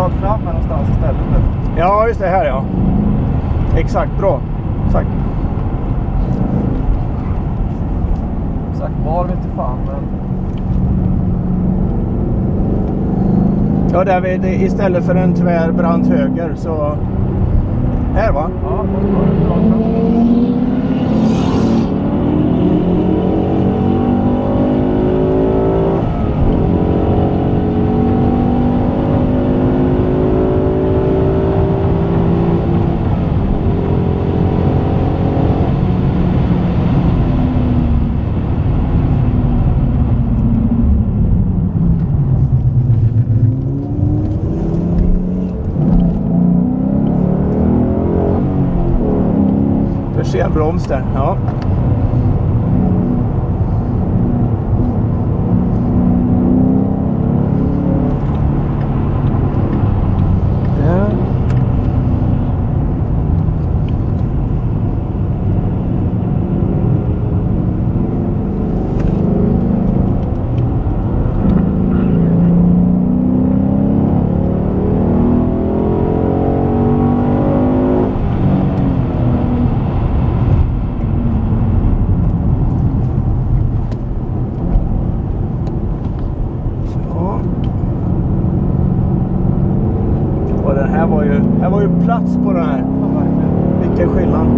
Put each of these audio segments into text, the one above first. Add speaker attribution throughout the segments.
Speaker 1: rakt fram någonstans istället.
Speaker 2: Ja, just det här, ja. Exakt, bra. Tack.
Speaker 1: Exakt, var vi inte fan, men...
Speaker 2: Ja, där vid, istället för en tvär brant höger så... Här, va?
Speaker 1: Ja, det var rakt fram.
Speaker 2: En broms där, ja. Här var ju plats på den här. Vilken skillnad.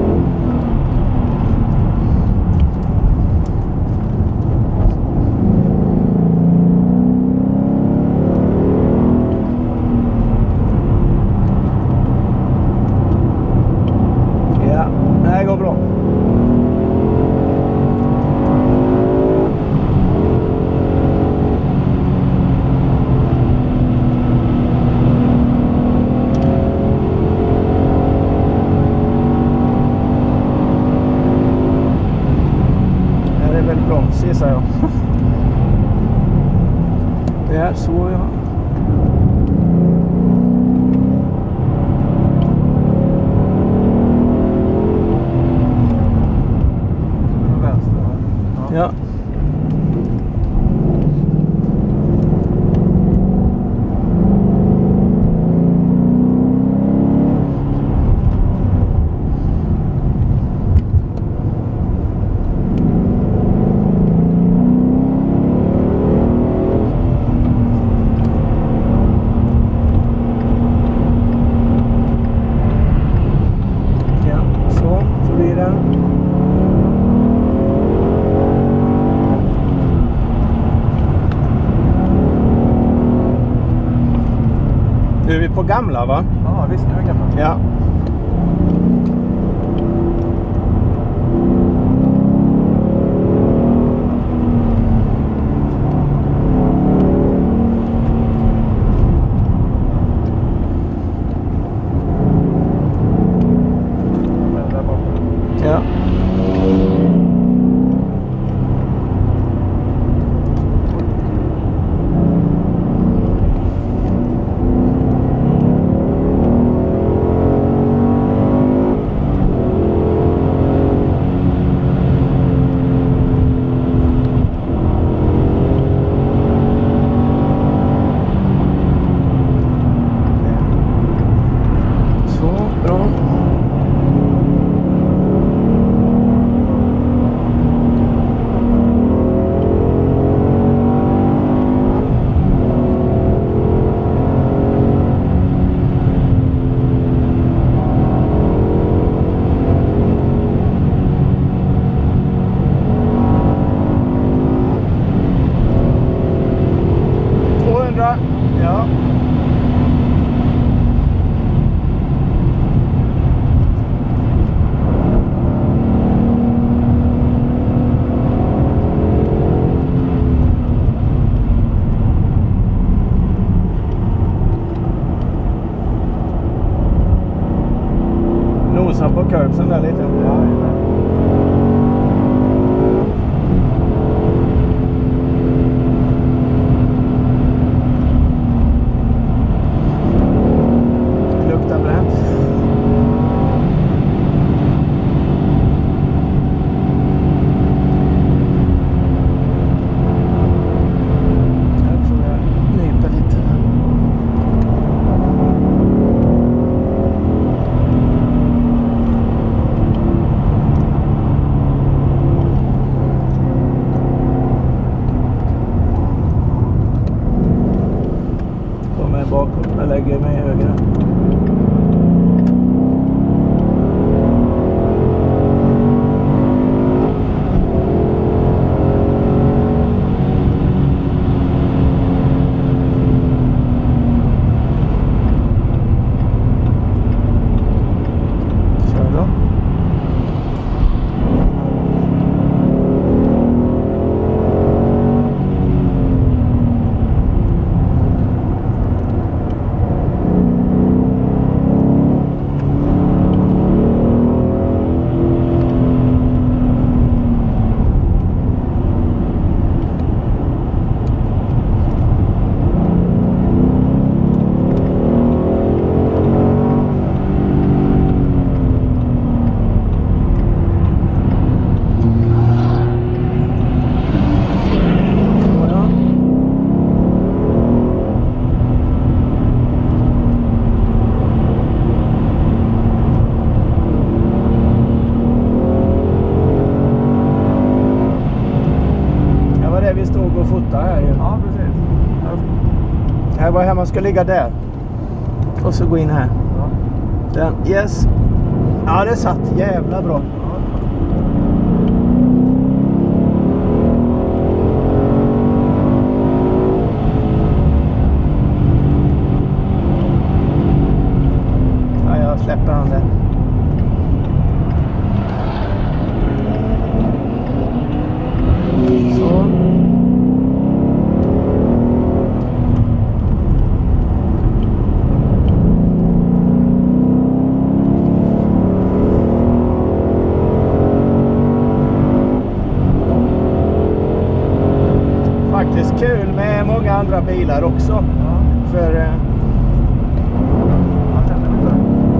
Speaker 2: Ja, det här går bra. Precis, ja. Det är så, ja.
Speaker 1: Vänster,
Speaker 2: ja. Nu är vi på gamla, va?
Speaker 1: Ja, visst, nu är gamla.
Speaker 2: Ja. Ja. Ja. Nosa på curbsen där lite. Ja. bakom. Jag lägger mig högre. Vi stod och fotade här ju.
Speaker 1: Ja, precis.
Speaker 2: Här var här man ska ligga där. Och så gå in här.
Speaker 1: Ja.
Speaker 2: Den, yes. Ja, det satt jävla bra. Ja, jag släpper han där. Så. Faktiskt kul med många andra bilar också.
Speaker 1: Ja.
Speaker 2: För
Speaker 1: Jag känner lite.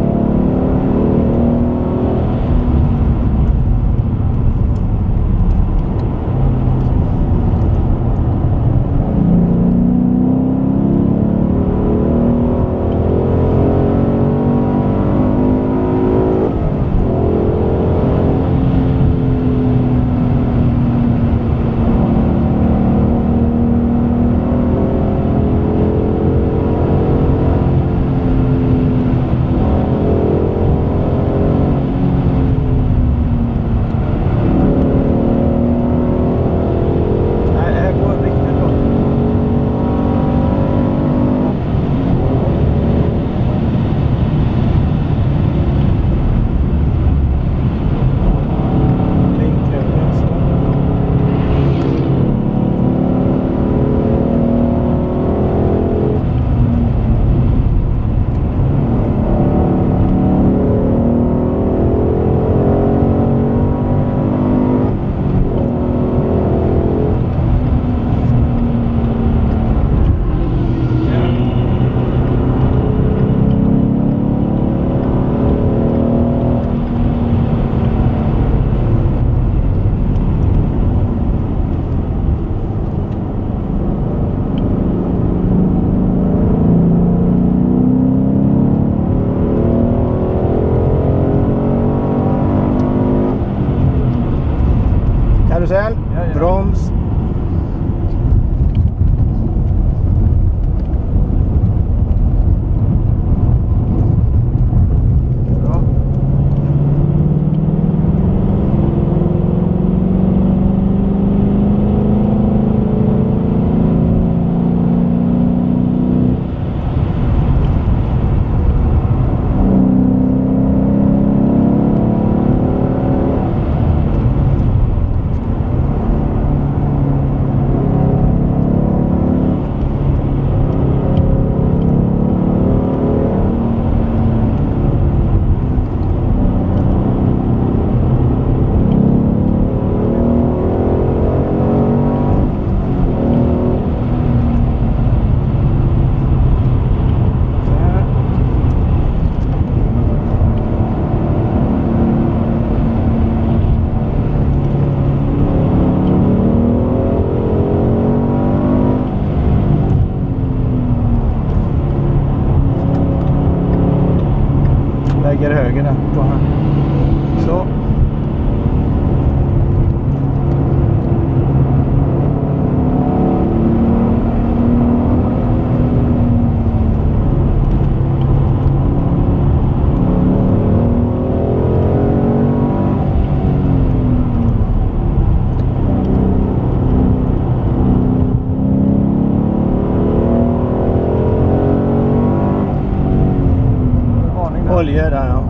Speaker 1: Karusell, broms. Bra.
Speaker 2: Lägger höger där på han. Så. Olja där, ja.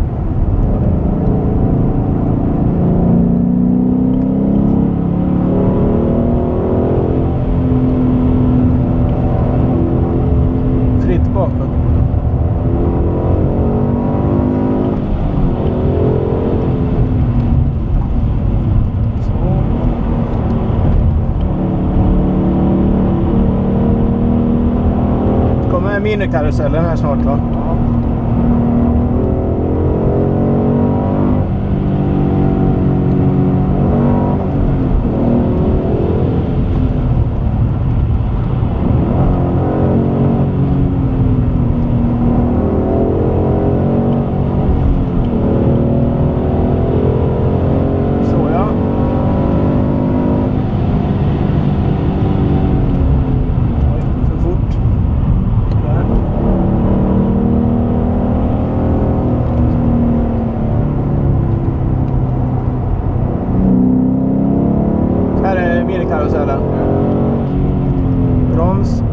Speaker 2: Fritt bakåt. Kommer minikarusellen här snart, va?
Speaker 1: Ja.
Speaker 2: Så ja. Oj, för fort. Där. Här är minikarusellen. Broms.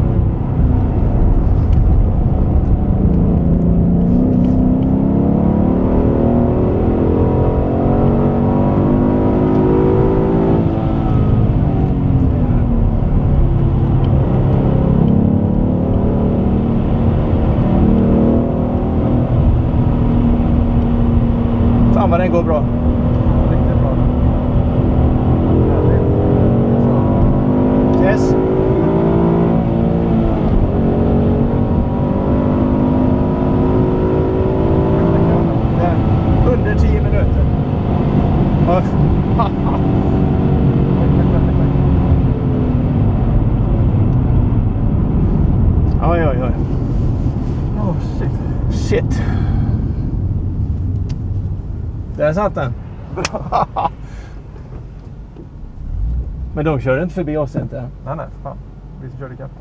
Speaker 2: Fan vad den går bra.
Speaker 1: Riktigt bra. Härligt. Så.
Speaker 2: Yes. Där. Under 10 minuter. Oj. Oj, oj, oj.
Speaker 1: Oh shit.
Speaker 2: Shit. Där satt den. Men de körde inte förbi oss inte.
Speaker 1: Nej, fan. Vi körde kapp.